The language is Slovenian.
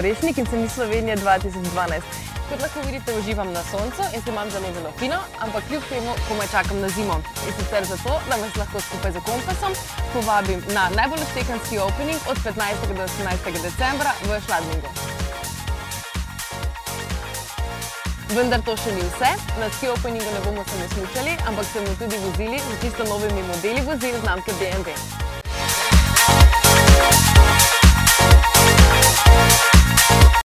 Resnik in sem iz Slovenije 2012. Kot lahko vidite, uživam na soncu in se imam zelo fino, ampak kljub temu komaj čakam na zimo. In sicer zato, da vas lahko skupaj z Kompasom povabim na najbolj odtekan ski opening od 15. do 18. decembra v Schladmingu. Vendar to še ni vse. Na ski openingu ne bomo samo smučali, ampak se bomo tudi vozili z čisto novimi modeli vozil znamke BMW.